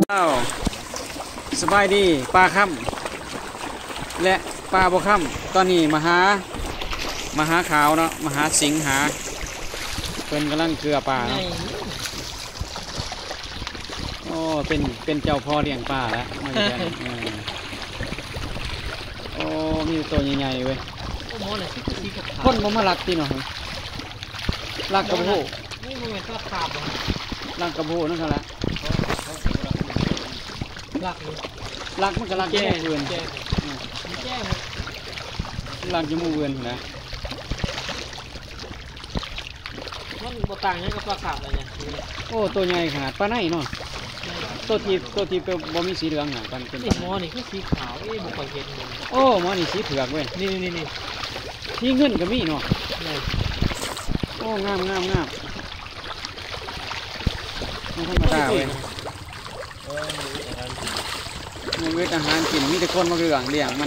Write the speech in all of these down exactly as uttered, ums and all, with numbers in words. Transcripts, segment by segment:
อ้าวสบายดีปลาค่ำและปลาบ่ค่ำตอนนี้มาหามาหาขาวเนาะมาหาสิงหาเพิ่นกำลังเกลือปลาเนาะโอ้เป็นเป็นเจ้าพ่อเลี้ยงปลาแล้วมาอยู่กันโอ้มีตัวใหญ่ๆเว้ยคนบ่มาลักตีเนาะลักกระโหนี่มันเป็นตัวขาบลักกระโหนั่นก็ละลักลักมันก็ลักแย่เวือนลักจมูกเวือนนะมันบ่ต่างยังกับปลาขาบอะไรเนี่ยโอ้ตัวใหญ่ขนาดปลาไหนเนาะตัวทีตัวทีเป็นบ่มีสีเหลืองอ่ะมันเป็นหมอนี่คือสีขาวเอ๊ะบ่ค่อยเห็นโอ้หมอนี่สีเผือกเว้ยนี่นี่นี่สีเงินก็มีเนาะโอ้งามงามงามไม่ธรรมดาเว้ยมันเวทอาหารกินมีแต่คนมาเรื่องเลี้ยงมัน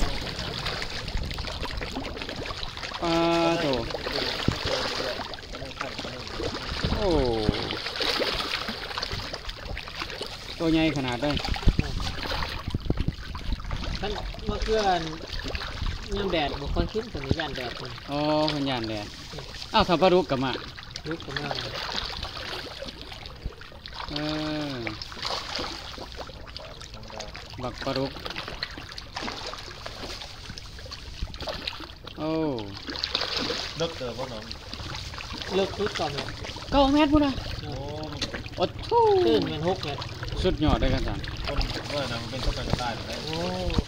ปลาโถโอ้ตัวใหญ่ขนาดได้ท่านมาเกลือนยามแดดบุคคลขึ้นถึงยานแดดคนอ๋อคนยานแดดอ้าวถ้าปลาดุกกับมาดุกกับมาเออบักปลาดุกโอ้เลิกเจอพ่อน้องเลิกทุกก่อนเลยเก้าเมตรพูดนะโอ้โอ้ทู่ตื่นเป็นหกเมตรสุดยอดได้กันจังคนก็นะมันเป็นต้นกระต่ายเลยโอ้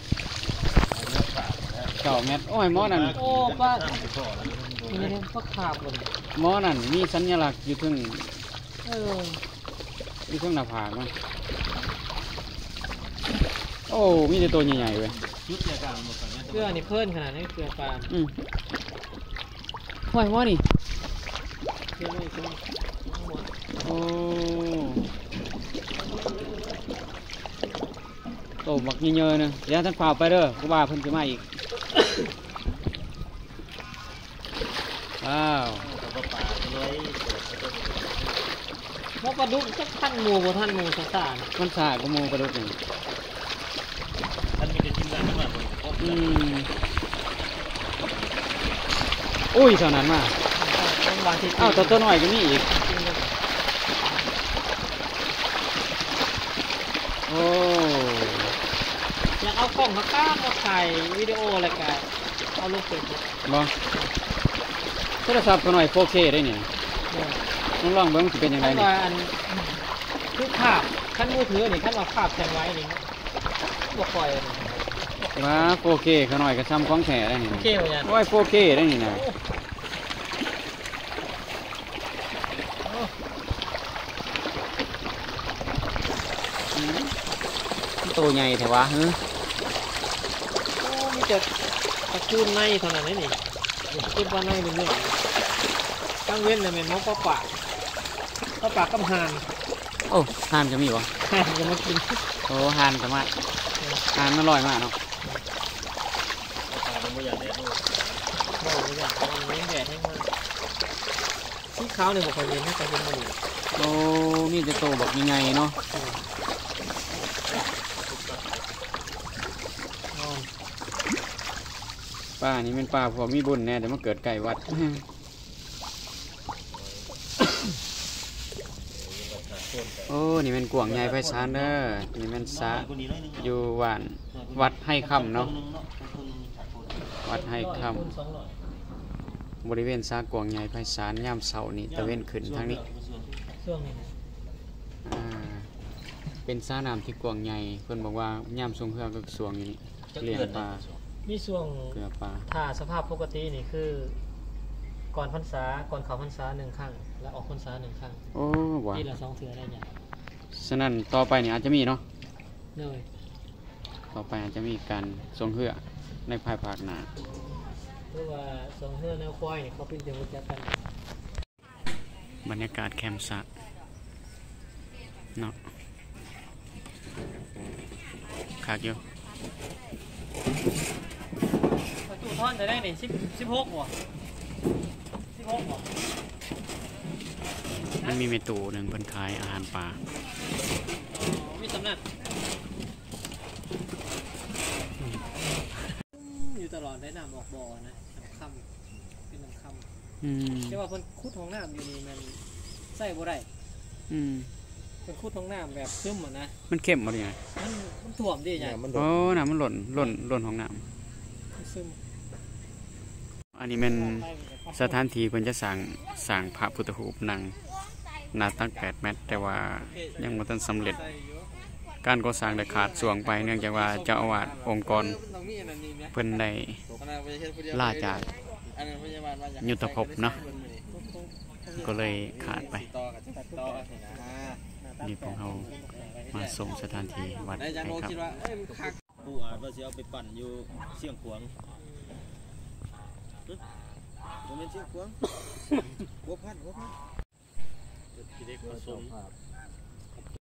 เก้าเมตรโอ้ยหมอนั่นโอ้ป้านี่นี่พักขาบเลยหมอนั่นมีสัญลักษณ์อยู่ถึงเอออยู่ถึงหน้าผากมั้งโอ้มีแต่ตัวใหญ่ๆเว้ยยุดเกลือกลางหมดเกลือนี่เพิ่นขนาดนี้เกลือปลาอืมห้อยหมอนี่เกลือเลยเกลือโอ้โตบักเยอะๆนะเดี๋ยวท่านฝ่าไปเด้อกูว่าเพิ่นจะมาอีกว้าวเพราะปลาดุกสักท่านหมูบ่ท่านหมูสซ่ามันสาก็หมูปลาดุกนี่ท่านมีแต่ชิ้นงานมากอืมอุ้ยเท่านั้นมาอ้าวตัวตัวหน่อยก็มีอีกโอ้อยากเอากล้องมาก้ามาถ่ายวิดีโออะไรกันเอาลูกเสร็จบ่โทรศัพท์ตัวหน่อย โฟร์เค ได้เนี่ยต้องลองเบิ้งจะเป็นยังไงนี่คือภาพขั้นมือถือนี่ขั้นว่าภาพแทนไว้นี่บ่คอยมา โฟร์เค ขน่อยก็ซ้ำของแท้ได้นี่โอเคเลยโอ้ย โฟร์เค ได้นี่นะตัวใหญ่แต่ว่าเฮ้ยมีแต่ตะคูนในเท่านั้นนี่คิดว่าในเป็นเรื่องตั้งเว้นเลยเป็นมกปลาปากปลาปากกับห่านโอ้ห่านจะมีวะห่านจะมากินโอ้ห่านจะมาห่านมันลอยมากเนาะปลาเป็นไม่อยากแดดด้วยโอ้ไม่อยากมันเลี้ยงแดดให้มากที่เขาเนี่ยบอกคนเย็นให้ใจเป็นมันโอ้มีแต่โตแบบยังไงเนาะป้านี่เป็นป้าพอมีบุญแน่แต่มาเกิดไก่วัดโอ้นี่เป็นกวางใหญ่ไพศาลเด้อนี่เป็นสาอยู่วัดวัดให้คำเนาะวัดให้คำบริเวณสากวางใหญ่ไพศาลย่ามเสานี่ตะเวนขึ้นทางนี้เป็นสาน้ำที่กวางใหญ่เพื่อนบอกว่าย่ามทรงเครื่องก็สวงอย่างนี้เลี้ยงปลามีช่วงถ้าสภาพปกตินี่คือก่อนพรรษาก่อนเขาพรรษาหนึ่งครั้งแล้วออกพรรษาหนึ่งครั้งโอ้ว้าที่ละสองเทื่อได้ยังฉะนั้นต่อไปนี่อาจจะมีเนาะเลยต่อไปอาจจะมีการทรงเหือในภายภาคหน้าเพราะว่าทรงเหือแนวควายนี่เขาเป็นจังหวัดจัดกันบรรยากาศแคมป์สะเนาะขาดอยู่ท่อนจะได้ในสิบสิบหกหัวสิบหกหัวมันมีเมนูหนึ่งเพิ่นขายอาหารปลามีแตำนักอยู่ตลอดได้น้ำออกบ่อนะน้ำค่ำเป็นน้ำค่ำแต่ว่าเพิ่นขุดห้องน้ำอยู่นี่มันใส่บ่ได้เพิ่นขุดห้องน้ำแบบซึมอ่ะนะมันเข้มบ่ได้ไงมันมันท่วมดิใหญ่โอ้น้ำมันหล่นหล่นหล่นห้องน้ำซึมอันนี้เป็นสถานที่เพิ่นจะสร้างสร้างพระพุทธรูปนั่งหน้าตักแปดเมตรแต่ว่ายังบ่ทันสำเร็จการก่อสร้างได้ขาดส่วงไปเนื่องจากว่าเจ้าอาวาสองค์กรเพิ่นได้ลาจากยุทธภพเนาะก็เลยขาดไปนี่พวกเรามาส่งสถานที่วัดให้ครับผู้อาจว่าสิเอาไปปั่นอยู่เชียงขวางบ่แม่นเชียงขวางหัวพันหัวพันที่ได้ผสม